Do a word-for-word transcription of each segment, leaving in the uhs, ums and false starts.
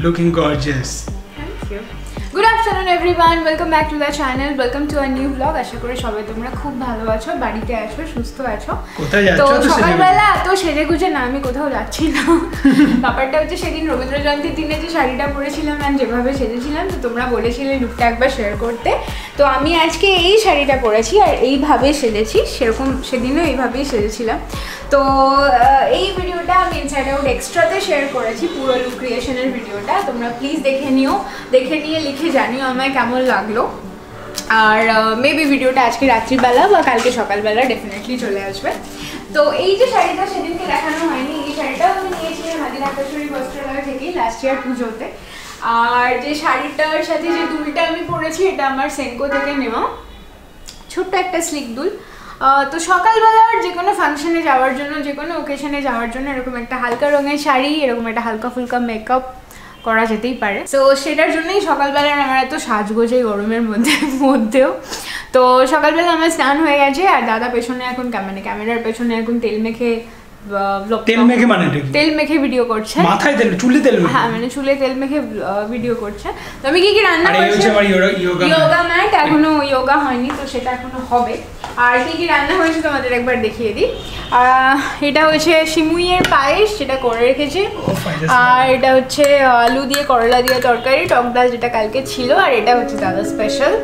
looking gorgeous. Thank you. Good afternoon everyone, welcome back to the channel, welcome to a new vlog. আশা করি সবাই তোমরা খুব ভালো আছো, বাড়িতে আছো, সুস্থ আছো। কোথায় যাচ্ছ? তো সকালবেলা তো সেজে গুজে না, আমি কোথাও যাচ্ছি না। ব্যাপারটা হচ্ছে সেদিন রবীন্দ্র জয়ন্তীর দিনে যে শাড়িটা পরেছিলাম আর যেভাবে সেজেছিলাম, তো তোমরা বলেছিলে লুকটা একবার শেয়ার করতে। তো আমি আজকে এই শাড়িটা পরেছি আর এইভাবে সেজেছি, সেরকম সেদিনও এইভাবেই সেজেছিলাম। তো এই ভিডিওটা আমি ইনসাইড আউট এক্সট্রাতে শেয়ার করেছি, পুরো লুক ক্রিয়েশনের ভিডিওটা। তোমরা প্লিজ দেখে নিও, দেখে নিয়ে লিখে জানিও আমায় কেমন লাগলো। আর মেবি ভিডিওটা আজকে রাত্রিবেলা বা কালকে সকালবেলা ডেফিনেটলি চলে আসবে। তো এই যে শাড়িটা সেদিনকে দেখানো হয়নি, এই শাড়িটাও আমি নিয়েছিলাম মাদিনাকাশ্বরী বস্ত্রালয় থেকেই লাস্ট ইয়ার পুজোতে। আর যে শাড়িটার সাথে যে দুলটা আমি পরেছি, এটা আমার সেনকো থেকে নেওয়া ছোট্ট একটা স্লিক দুল। তো সকালবেলার যে কোনো ফাংশনে যাওয়ার জন্য, যে কোনো ওকেশনে যাওয়ার জন্য এরকম একটা হালকা রঙের শাড়ি, এরকম একটা হালকা ফুলকা মেকআপ করা যেতেই পারে। তো সেটার জন্যই সকালবেলার আমার এত সাজগোজ এই গরমের মধ্যে মধ্যেও তো সকালবেলা আমার স্নান হয়ে গেছে। আর দাদা পেছনে এখন মানে ক্যামেরার পেছনে এখন তেল মেখে তেল মেখে মানে তেল মেখে ভিডিও করছে, মাথায় তেল, চুলে তেল মেখে, হ্যাঁ মানে চুলে তেল মেখে ভিডিও করছে। তো আমি কি কি রান্না করছি, যোগা ম্যাট, এখনো যোগা হয়নি তো সেটা এখনো হবে। আর কি কি রান্না হয়েছে তোমাদের একবার দেখিয়ে দিই। এটা হচ্ছে সিমুইয়ের পায়েস, যেটা করে রেখেছি। আর এটা হচ্ছে আলু দিয়ে করলা দিয়ে তরকারি, টক ডাল যেটা কালকে ছিল। আর এটা হচ্ছে দাদা স্পেশাল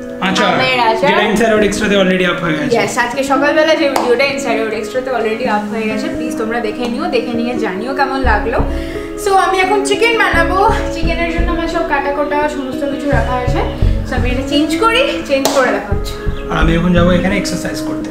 আজকে সকালবেলা যে ভিডিওটা ইনসাইড আউট এক্সট্রাতে অলরেডি আপ হয়ে গেছে, প্লিজ তোমরা দেখে নিও, দেখে নিয়ে জানিও কেমন লাগলো। সো আমি এখন চিকেন বানাবো, চিকেনের জন্য আমার সব কাটা কোটা সমস্ত কিছু রাখা হয়েছে। সো আমি এটা চেঞ্জ করি, চেঞ্জ করে দেখা হচ্ছে। আর আমি এখন যাবো এখানে এক্সারসাইজ করতে।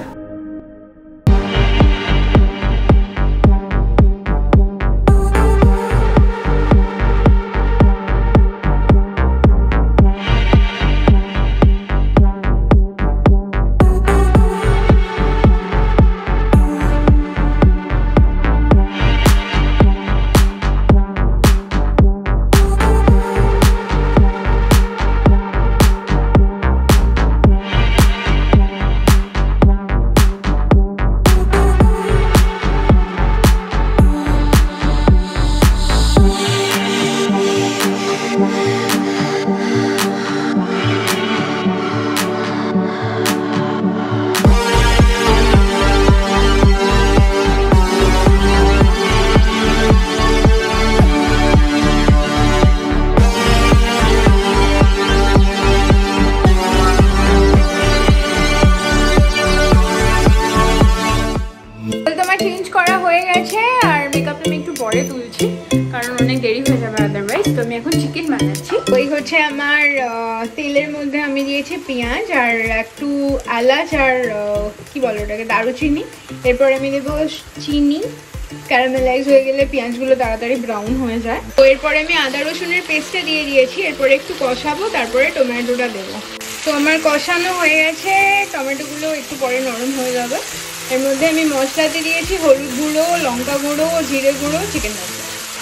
চেঞ্জ করা হয়ে গেছে আর মেকআপটা আমি একটু পরে তুলছি, কারণ অনেক দেরি হয়ে যাবে আদারওয়াইজ। তো আমি এখন চিকেন বানাচ্ছি। ওই হচ্ছে আমার তেলের মধ্যে আমি দিয়েছি পেঁয়াজ আর একটু এলাচ আর কি বলো ওটাকে, দারুচিনি। এরপর আমি দেবো চিনি, ক্যারামেলাইজ হয়ে গেলে পেঁয়াজগুলো তাড়াতাড়ি ব্রাউন হয়ে যায়। তো এরপরে আমি আদা রসুনের পেস্টটা দিয়ে দিয়েছি। এরপরে একটু কষাবো, তারপরে টমেটোটা দেবো। তো আমার কষানো হয়ে গেছে, টমেটোগুলো একটু পরে নরম হয়ে যাবে। এর মধ্যে আমি মশলাতে দিয়েছি হলুদ গুঁড়ো, লঙ্কা গুঁড়ো, জিরে গুঁড়ো, চিকেন মশলা।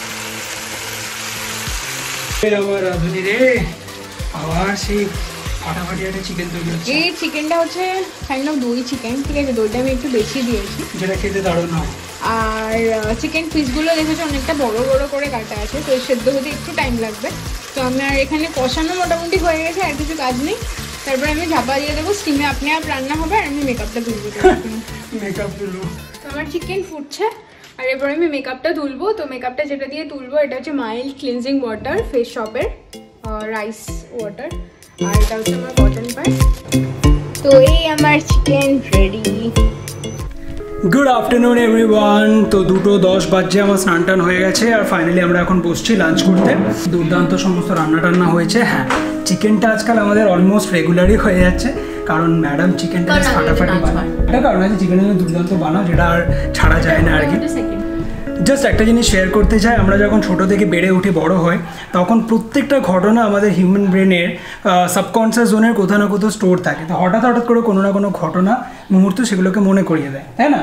এই চিকেনটা হচ্ছে কাইন্ড অফ দই চিকেন, ঠিক আছে? দইটা আমি একটু বেশি দিয়েছি, যেটা খেতে দারুণ হয়। আর চিকেন পিসগুলো দেখেছো অনেকটা বড় বড় করে কাটা আছে, তো সেদ্ধ হতে একটু টাইম লাগবে। তো আমার এখানে কষানো মোটামুটি হয়ে গেছে, আর কিছু কাজ নেই। তারপরে আমি ঝাপা দিয়ে দেবো, স্টিমে আপনি আপ রান্না হবে। আর আমি মেকআপটা তুলবো, মেকআপ তুলবো। তো আমার চিকেন ফুটছে আর এরপরে আমি মেকআপটা তুলবো। তো মেকআপটা যেটা দিয়ে তুলবো এটা হচ্ছে মাইল্ড ক্লিনজিং ওয়াটার, ফেস শপের রাইস ওয়াটার। আর এটা হচ্ছে আমার কটন প্যাড। তো এই আমার chicken ready. Good afternoon everyone. তো দুটো দশ বাজে আমার স্নান টান হয়ে গেছে আর ফাইনালি আমরা এখন বসছি লাঞ্চ করতে। দুর্দান্ত সমস্ত রান্না টান্না হয়েছে। হ্যাঁ, চিকেনটা আজকাল আমাদের অলমোস্ট রেগুলারই হয়ে যাচ্ছে, কারণ ম্যাডাম চিকেনটা ফাটাফাটি বানায়। এটা কারণ আছে চিকেনের দুর্দান্ত বানাও, যেটা আর ছাড়া যায় না আর কি। জাস্ট একটা জিনিস শেয়ার করতে চাই, আমরা যখন ছোটো থেকে বেড়ে উঠে বড় হয়, তখন প্রত্যেকটা ঘটনা আমাদের হিউম্যান ব্রেনের সাবকনসিয়াস জোনের কোথাও না কোথাও স্টোর থাকে। তো হঠাৎ হঠাৎ করে কোনো না কোনো ঘটনা মুহূর্ত সেগুলোকে মনে করিয়ে দেয়, তাই না?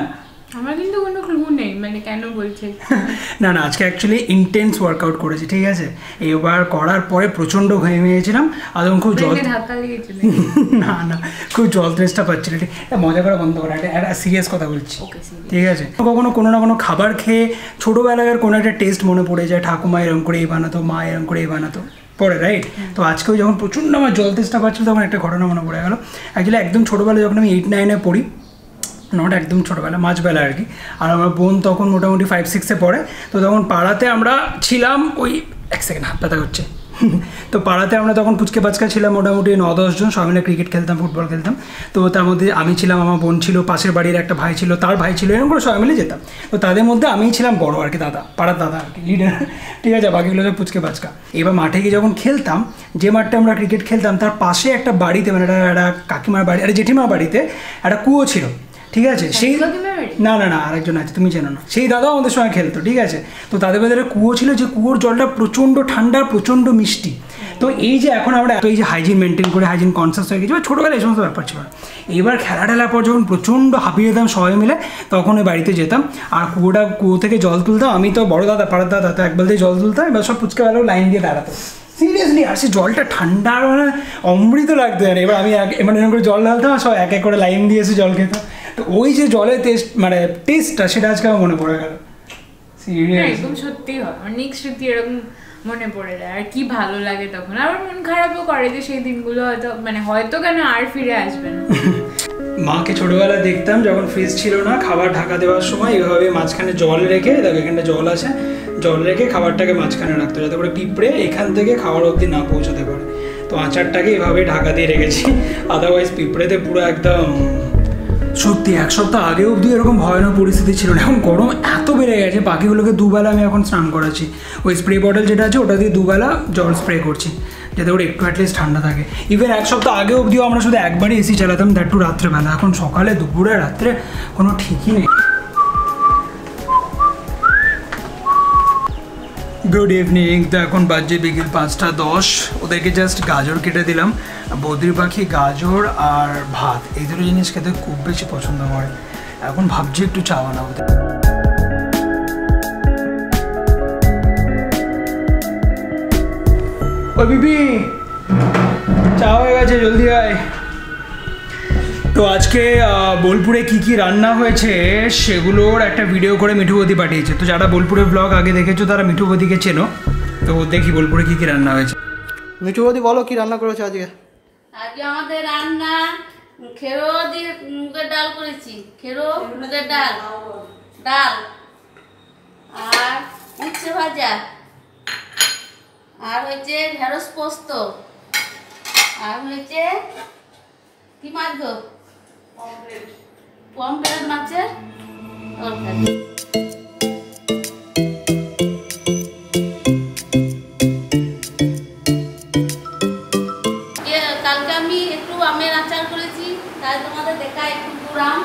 আমার কিন্তু কোনো ক্লু নেই মানে কেন বলছে। না না আজকে অ্যাকচুয়ালি ইন্টেন্স ওয়ার্কআউট করেছি, ঠিক আছে। এবার করার পরে প্রচণ্ড ঘেমে গিয়েছিলাম, আর তখন খুব জল ধাক্কা লেগেছিল। না না খুব জল তেষ্টা পাচ্ছিল, ঠিক মজা করে বন্ধ করা, একটা সিরিয়াস কথা বলছি, ঠিক আছে। কখনো কোনো না কোনো খাবার খেয়ে ছোটোবেলার কোনো একটা টেস্ট মনে পড়ে যায়, ঠাকুমা এরম করে এই বানাতো, মা এরম করে এই বানাতো পরে, রাইট। তো আজকেও যখন প্রচণ্ড আমার জল তেষ্টা পাচ্ছিল তখন একটা ঘটনা মনে পড়ে গেলো। অ্যাকচুয়ালি একদম ছোটোবেলায় যখন আমি এইট নাইনে পড়ি, নট একদম ছোটোবেলা, মাঝবেলা আর কি, আর আমার বোন তখন মোটামুটি ফাইভ সিক্সে পড়ে। তো তখন পাড়াতে আমরা ছিলাম ওই এক সেকেন্ড হাত ব্যথা করছে তো পাড়াতে আমরা তখন পুচকে পাচকা ছিলাম মোটামুটি ন দশজন, সবাই মিলে ক্রিকেট খেলতাম, ফুটবল খেলতাম। তো তার মধ্যে আমি ছিলাম, আমার বোন ছিল, পাশের বাড়ির একটা ভাই ছিল, তার ভাই ছিল, এরকম করে সবাই মিলে যেতাম। তো তাদের মধ্যে আমিই ছিলাম বড় আর কি, দাদা, পাড়ার দাদা আর কি, লিডার, ঠিক আছে। বাকিগুলো সব পুচকে পাচকা। এবার মাঠে গিয়ে যখন খেলতাম, যে মাঠটা আমরা ক্রিকেট খেলতাম তার পাশে একটা বাড়িতে, মানে একটা একটা কাকিমার বাড়ি, একটা জেঠিমার বাড়িতে একটা কুয়ো ছিল, ঠিক আছে। সেই না না না আরেকজন আছে, তুমি চেনো না, সেই দাদাও আমাদের সঙ্গে খেলতো, ঠিক আছে। তো তাদের ভেতরে কুয়ো ছিল, যে কুয়োর জলটা প্রচণ্ড ঠান্ডা, প্রচণ্ড মিষ্টি। তো এই যে এখন আমরা এত এই যে হাইজিন মেনটেন করে হাইজিন কনসিয়াস হয়ে গেছি, ছোটোবেলায় এই সমস্ত ব্যাপার ছিল না। এইবার খেলা টেলার পর যখন প্রচণ্ড হাঁপিয়ে যেতাম সবাই মিলে, তখন ওই বাড়িতে যেতাম, আর কুয়োটা কুয়ো থেকে জল তুলতাম। আমি তো বড় দাদা, পাড়ার দাদা, তো এক বালতি জল তুলতাম, এবার সব পুচকেবেলাও লাইন দিয়ে দাঁড়াতো, সিরিয়াসলি। আর সে জলটা ঠান্ডা মানে অমৃত লাগতো জানি। এবার আমি এবার এরকম করে জল ঢালতাম, আর সব এক এক করে লাইন দিয়ে এসে জল খেতাম। তো ওই যে জলের টেস্ট, মানে টেস্টটা, সেটা আজকে আমার মনে পড়ে গেল। একদম সত্যি হয়, অনেক স্মৃতি এরকম মনে পড়ে যায়, আর কি ভালো লাগে তখন। আবার মন খারাপও করে যে সেই দিনগুলো হয়তো মানে হয়তো কেন আর ফিরে আসবে না। মাকে ছোটবেলায় দেখতাম যখন ফ্রিজ ছিল না, খাবার ঢাকা দেওয়ার সময় এভাবে মাঝখানে জল রেখে, দেখো এখানটা জল আছে, জল রেখে খাবারটাকে মাঝখানে রাখতো, যাতে করে পিঁপড়ে এখান থেকে খাবার অবধি না পৌঁছাতে পারে। তো আচারটাকে এভাবে ঢাকা দিয়ে রেখেছি, আদারওয়াইজ পিঁপড়েতে পুরো একদম। সত্যি এক সপ্তাহ আগে অবধি এরকম ভয়ানক পরিস্থিতি ছিল না। এখন গরম এত বেড়ে গেছে, পাখিগুলোকে দুবেলা আমি এখন স্নান করাচ্ছি, ওই স্প্রে বটল যেটা আছে ওটা দিয়ে দুবেলা জল স্প্রে করছি, যাতে ওটা একটু অ্যাটলিস্ট ঠান্ডা থাকে। ইভেন এক সপ্তাহ আগে অবধিও আমরা শুধু একবারই এসি চালাতাম, দ্যাট টু রাত্রেবেলা। এখন সকালে, দুপুরে, রাত্রে কোনো ঠিকই নেই। Good evening. তো এখন বাজে বিকেল পাঁচটা দশ। ওদেরকে জাস্ট গাজর কেটে দিলাম। বদ্রি পাখি গাজর আর ভাত, এই দুটো জিনিস খেতে খুব বেশি পছন্দ করে। এখন ভাবছি একটু চা বানাবো। ও বিবি, চা হয়ে গেছে, জলদি আয়। তো আজকে বোলপুরে কি কি রান্না হয়েছে সেগুলোর একটা ভিডিও করে মিঠু বৌদি পাঠিয়েছে। তো যারা বোলপুরের ব্লগ আগে দেখেছো তারা মিঠু বৌদিকে চেনো। তো দেখি বোলপুরে কি কি রান্না হয়েছে। মিঠু বৌদি বলো কি রান্না করেছো আজকে? আজকে আমাদের রান্না খেরো দিয়ে মুগের ডাল করেছি, খেরো মুগের ডাল ডাল আর উচ্ছে ভাজা, আর হয়েছে ঢেঁড়স পোস্ত, আর হয়েছে কি মাছ গো, পমফ্রেট মাছের তরকারি। কালকে আমি একটু আমের আচার করেছি, তাই তোমাদের দেখা একটু গুড় আম।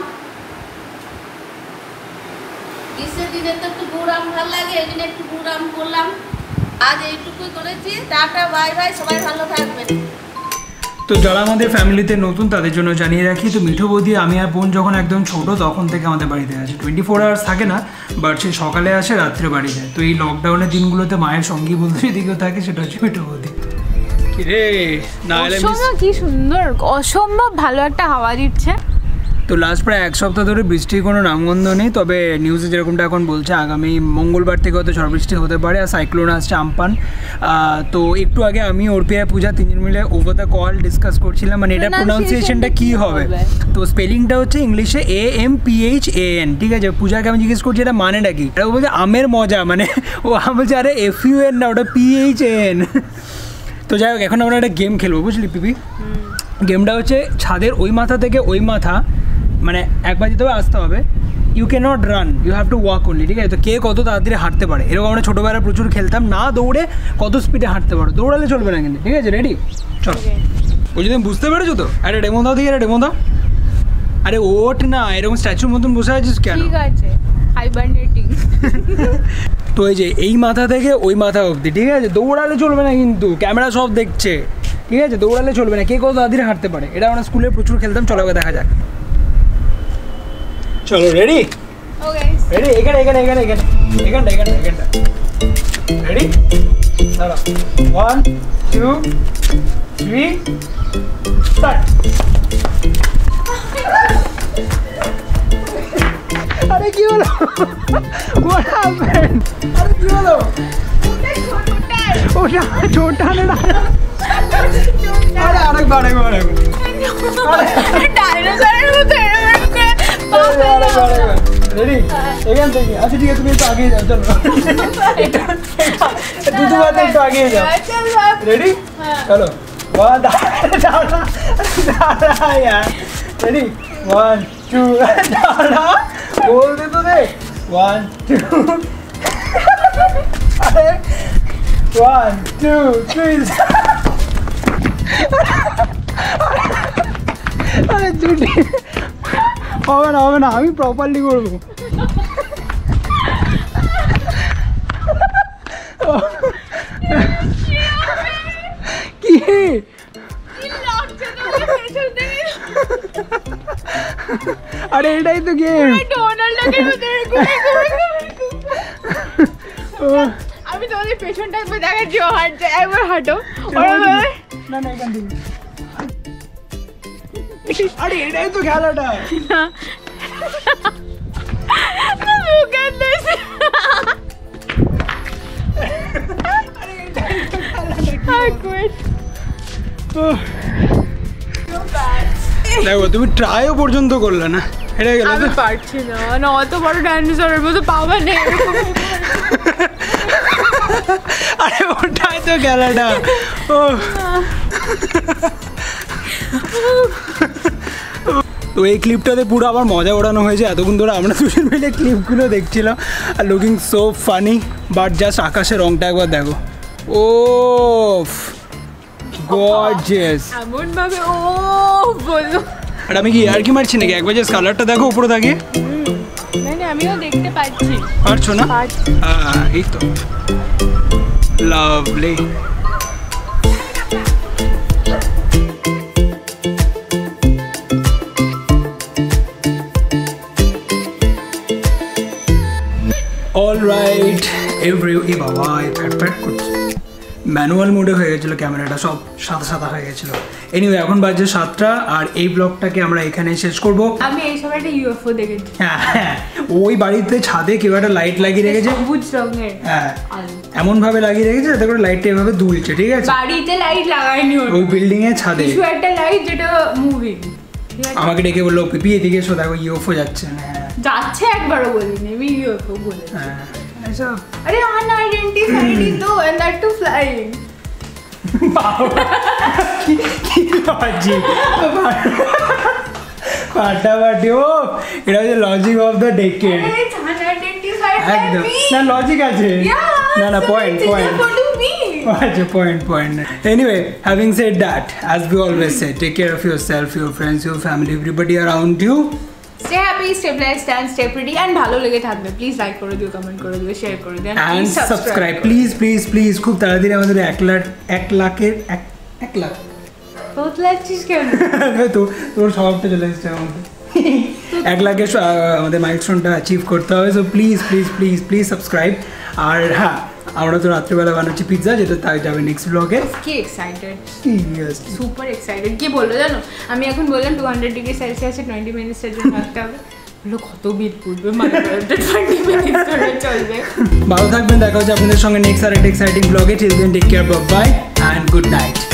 গ্রীষ্মের দিনে তো একটু গুড় আম ভালো লাগে, এই জন্য একটু গুড় আম করলাম। আজ এইটুকুই করেছি। টাটা, বাই বাই, সবাই ভালো থাকবেন। তো যারা আমাদের ফ্যামিলিতে নতুন তাদের জন্য জানিয়ে রাখি, তো মিঠু বৌদি, আমি আর বোন যখন একদম ছোটো তখন থেকে আমাদের বাড়িতে আছে। টোয়েন্টি ফোর আওয়ার্স থাকে না, বাট সে সকালে আসে, রাত্রে বাড়ি যায়। তো এই লকডাউনের দিনগুলোতে মায়ের সঙ্গী বলতে যেদিকেও থাকে সেটা হচ্ছে মিঠু বৌদি। রে না, কি সুন্দর, অসম্ভব ভালো একটা হাওয়া দিচ্ছে। তো লাস্ট প্রায় এক সপ্তাহ ধরে বৃষ্টির কোনো নামগন্ধ নেই, তবে নিউজে যেরকমটা এখন বলছে আগামী মঙ্গলবার থেকে হয়তো ঝড় বৃষ্টি হতে পারে, আর সাইক্লোন আসছে আমপান। তো একটু আগে আমি অর্পিয়া পূজা তিনজন মিলে ওভার দ্য কল ডিসকাস করছিলাম, মানে এটা প্রোনাউন্সিয়েশনটা কী হবে। তো স্পেলিংটা হচ্ছে ইংলিশে A M P H A N, ঠিক আছে। পূজাকে আমি জিজ্ঞেস করছি এটা মানেটা কি, এটা বলছে আমের মজা, মানে ও আম বলছে আরে এফ ইউ এন না, ওটা পি এইচ এ এন। তো যাই হোক, এখন আমরা একটা গেম খেলবো, বুঝলি পিপি। গেমটা হচ্ছে ছাদের ওই মাথা থেকে ওই মাথা, মানে একবার যেতে হবে, আসতে হবে। You can not run, you have to walk only, ঠিক আছে। তো কে কত তাড়াতাড়ি হাঁটতে পারে, এরকম আমরা ছোটোবেলায় প্রচুর খেলতাম। না দৌড়ে কত স্পিডে হাঁটতে পারো, দৌড়ালে চলবে না কিন্তু, ঠিক আছে। রেডি, চলো। ওই যদি বুঝতে পেরেছো তো, আরে ডেমো দাও দিকে, আরে ডেমো দাও। আরে ওঠ না, এরকম স্ট্যাচুর মতন বসে আছিস কেন? ঠিক আছে, হাইবারনেটিং। তো এই যে এই মাথা থেকে ওই মাথা অবধি, ঠিক আছে। দৌড়ালে চলবে না কিন্তু, ক্যামেরা সব দেখছে, ঠিক আছে। দৌড়ালে চলবে না, কে কত তাড়াতাড়ি হাঁটতে পারে, এটা আমরা স্কুলে প্রচুর খেলতাম। চলো দেখা যাক, চলো রেডি। Okay ready? এখানে এখানে এখানে এখানে এখানটা এখানটা এখানটা রেডি? দাঁড়া, ওয়ান টু থ্রি স্টার্ট। আরে কি হলো? What happened? আরে কি হলো? ওটা ছোটা না, আরে আরেকবার আরেকবার আরেকবার ডাইনোসরের মতো এরকম করে রেডি? এখান থেকে আচ্ছা ঠিক আছে, তুমি একটু আগিয়ে যাও, চলো দুটো বাদে একটু আগিয়ে যাও। রেডি? চলো, ওয়ান রেডি? ওয়ান টু বল দে তো দে, ওয়ান টু আরে ওয়ান টু থ্রি আরে দুটি হবে না হবে না, আমি প্রপারলি করবো। কি আরে এটাই তো গেম। আমি তোমাদের পেছনটা একবার দেখাচ্ছি, ও হাঁটছে, একবার হাঁটো। না না এখান থেকে, আরে এটাই তো খেলাটা। দেখো তুমি ট্রাইও পর্যন্ত করলে না, এটা গেল। আমি পারছি না, না অত বড় ডাইনোসরের মতো পাওয়া নেই। আরে ওটাই তো খেলাটা। ও তো এই ক্লিপটাতে পুরো আমার মজা ওড়ানো হয়েছে। এতক্ষণ ধরে আমরা দুজন মিলে ক্লিপগুলো দেখছিলাম আর looking so funny, but just আকাশের রংটা একবার দেখো, ও গর্জিয়াস। এমন ভাবে ও বলো, আর আমি কি আর কি মারছি নাকি? একবার জাস্ট কালারটা দেখো উপরে থাকে। না না আমিও দেখতে পাচ্ছি। পারছো না? হ্যাঁ এই তো লাভলি। অল রাইট এভরি এ বাবা ফ্যাট ফ্যাট করছে, ম্যানুয়াল মোডে হয়ে গেছিলো ক্যামেরাটা, সব সাদা সাদা হয়ে গেছিলো। এনিওয়ে এখন বাজে সাতটা আর এই ব্লগটাকে আমরা এখানে শেষ করব। আমি এই সময় একটা ইউএফও দেখেছি। হ্যাঁ হ্যাঁ, ওই বাড়িতে ছাদে কেউ একটা লাইট লাগিয়ে রেখেছে, সবুজ রঙের। হ্যাঁ এমন ভাবে লাগিয়ে রেখেছে যাতে করে লাইটটা এভাবে দুলছে, ঠিক আছে? বাড়িতে লাইট লাগায়নি, ওই বিল্ডিং এর ছাদে কিছু একটা লাইট যেটা মুভিং। আমাকে ডেকে বললো পিপি এদিকে এসো, দেখো ইউএফও যাচ্ছে। হ্যাঁ যাচ্ছে, একবারও বলিনি আমি ইউএফও বলেছি। হ্যাঁ এসব আরে আনআইডেন্টিফাইড তো, এন্ড দ্যাট টু ফ্লাইং। কি লজিক ফাটাফাটি, ও এটা হচ্ছে লজিক অফ দ্য ডেকেড। একদম না লজিক আছে, না না পয়েন্ট পয়েন্ট আচ্ছা point point. Anyway having said that, as we always say, take care of yourself, your friends, your family, everybody around you. Stay happy, stay blessed and stay pretty, and ভালো লেগে থাকবে please like করে দিও, comment করে দিও, share করে দিও, and subscribe please please please. খুব তাড়াতাড়ি আমাদের এক লাখ এক লাখের এক এক লাখ বহুত লাগছিস কেন? তো তোর স্বভাবটা চলে এসেছে আমাদের এক লাখের আমাদের মাইলস্টোনটা অ্যাচিভ করতে হবে। So please please please please subscribe. আর হ্যাঁ আমরা তো রাত্রিবেলা বানাচ্ছি পিৎজা, যেটা তাই যাবে নেক্সট ব্লগে। কি এক্সাইটেড, সুপার এক্সাইটেড। কি বললো জানো, আমি এখন বললাম টু হান্ড্রেড ডিগ্রি সেলসিয়াসে টোয়েন্টি মিনিটসের জন্য রাখতে হবে, বললো কত বিল পড়বে, মানে টোয়েন্টি মিনিটস ধরে চলবে। ভালো থাকবেন, দেখা হচ্ছে আপনাদের সঙ্গে নেক্সট আর একটা এক্সাইটিং ব্লগে। Till then take care, bye bye and good night.